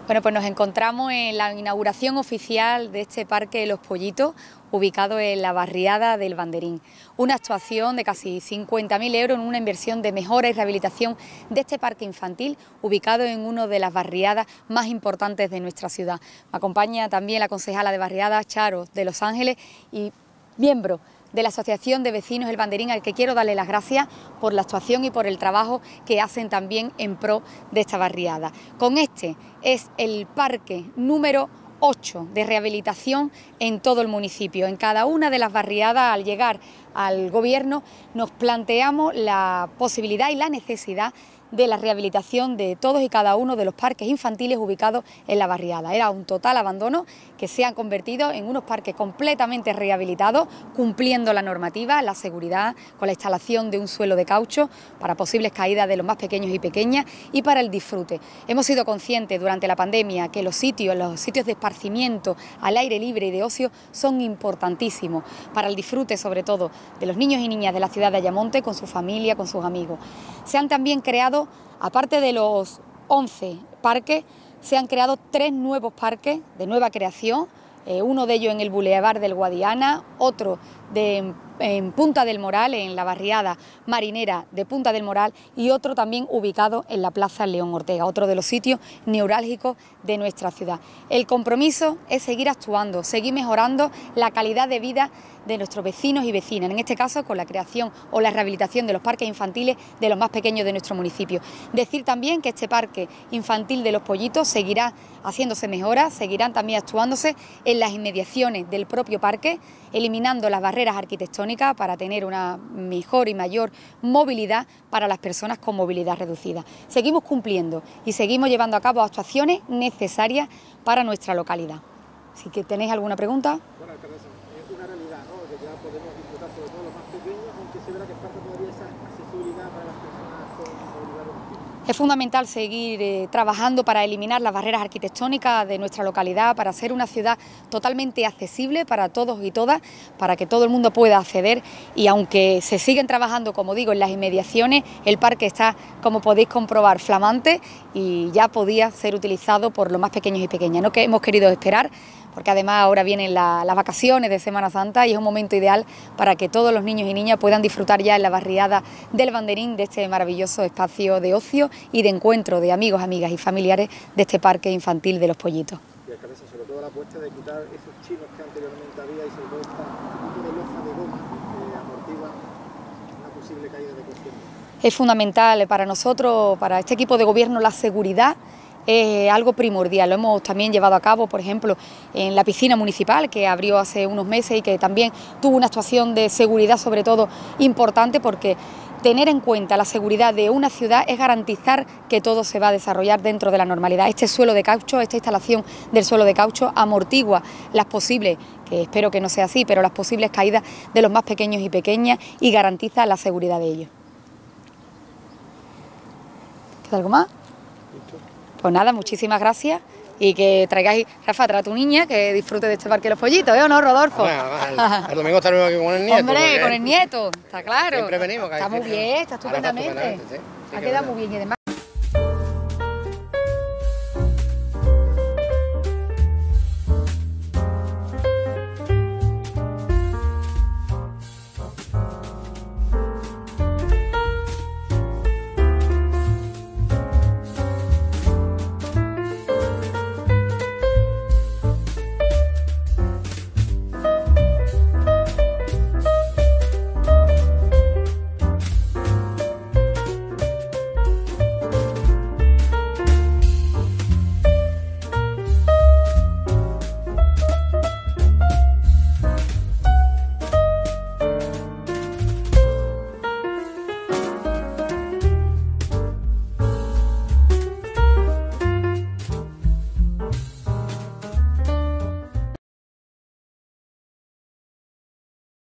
Bueno, pues nos encontramos en la inauguración oficial de este Parque de los Pollitos, ubicado en la barriada del Banderín. Una actuación de casi 50.000 euros en una inversión de mejora y rehabilitación de este parque infantil, ubicado en una de las barriadas más importantes de nuestra ciudad. Me acompaña también la concejala de barriada, Charo, de Los Ángeles, y miembro de la Asociación de Vecinos El Banderín, al que quiero darle las gracias por la actuación y por el trabajo que hacen también en pro de esta barriada. Con este es el parque número 8 de rehabilitación en todo el municipio. En cada una de las barriadas, al llegar al gobierno, nos planteamos la posibilidad y la necesidad de la rehabilitación de todos y cada uno de los parques infantiles ubicados en la barriada. Era un total abandono que se han convertido en unos parques completamente rehabilitados, cumpliendo la normativa, la seguridad, con la instalación de un suelo de caucho para posibles caídas de los más pequeños y pequeñas y para el disfrute. Hemos sido conscientes durante la pandemia que los sitios de esparcimiento al aire libre y de ocio son importantísimos para el disfrute, sobre todo, de los niños y niñas de la ciudad de Ayamonte con su familia, con sus amigos. Se han también creado, aparte de los 11 parques, se han creado 3 nuevos parques de nueva creación, uno de ellos en el Boulevard del Guadiana, otro en Punta del Moral, en la barriada marinera de Punta del Moral, y otro también ubicado en la Plaza León Ortega, otro de los sitios neurálgicos de nuestra ciudad. El compromiso es seguir actuando, seguir mejorando la calidad de vida de nuestros vecinos y vecinas, en este caso con la creación o la rehabilitación de los parques infantiles de los más pequeños de nuestro municipio. Decir también que este parque infantil de los Pollitos seguirá haciéndose mejoras, seguirán también actuándose en las inmediaciones del propio parque, eliminando las barreras arquitectónicas para tener una mejor y mayor movilidad para las personas con movilidad reducida. Seguimos cumpliendo y seguimos llevando a cabo actuaciones necesarias para nuestra localidad. Si tenéis alguna pregunta. Bueno, alcaldesa, es una realidad, ¿no?, que ya podemos disfrutar, sobre todo los más pequeños, aunque se verá que falta todavía esa accesibilidad para las personas con movilidad reducida. Es fundamental seguir trabajando para eliminar las barreras arquitectónicas de nuestra localidad, para ser una ciudad totalmente accesible para todos y todas, para que todo el mundo pueda acceder, y aunque se siguen trabajando, como digo, en las inmediaciones, el parque está, como podéis comprobar, flamante y ya podía ser utilizado por los más pequeños y pequeñas. No que hemos querido esperar, porque además ahora vienen las vacaciones de Semana Santa y es un momento ideal para que todos los niños y niñas puedan disfrutar ya en la barriada del Banderín de este maravilloso espacio de ocio y de encuentro de amigos, amigas y familiares de este parque infantil de los Pollitos. Y alcaldesa, sobre todo la apuesta de quitar esos chinos que anteriormente había y sobre todo esta tipo de loza de goma que amortigua una posible caída de cuestión. Es fundamental para nosotros, para este equipo de gobierno, la seguridad. Es algo primordial, lo hemos también llevado a cabo, por ejemplo, en la piscina municipal que abrió hace unos meses y que también tuvo una actuación de seguridad sobre todo importante, porque tener en cuenta la seguridad de una ciudad es garantizar que todo se va a desarrollar dentro de la normalidad. Este suelo de caucho, esta instalación del suelo de caucho amortigua las posibles, que espero que no sea así, pero las posibles caídas de los más pequeños y pequeñas y garantiza la seguridad de ellos. ¿Queda algo más? Pues nada, muchísimas gracias y que traigáis, Rafa, trae a tu niña que disfrute de este parque de los Pollitos, ¿eh o no, Rodolfo? Bueno, el domingo estaremos aquí con el nieto. Hombre, con el nieto, está claro. Siempre venimos. Está muy bien, está estupendamente. Sí, ha quedado muy bien y además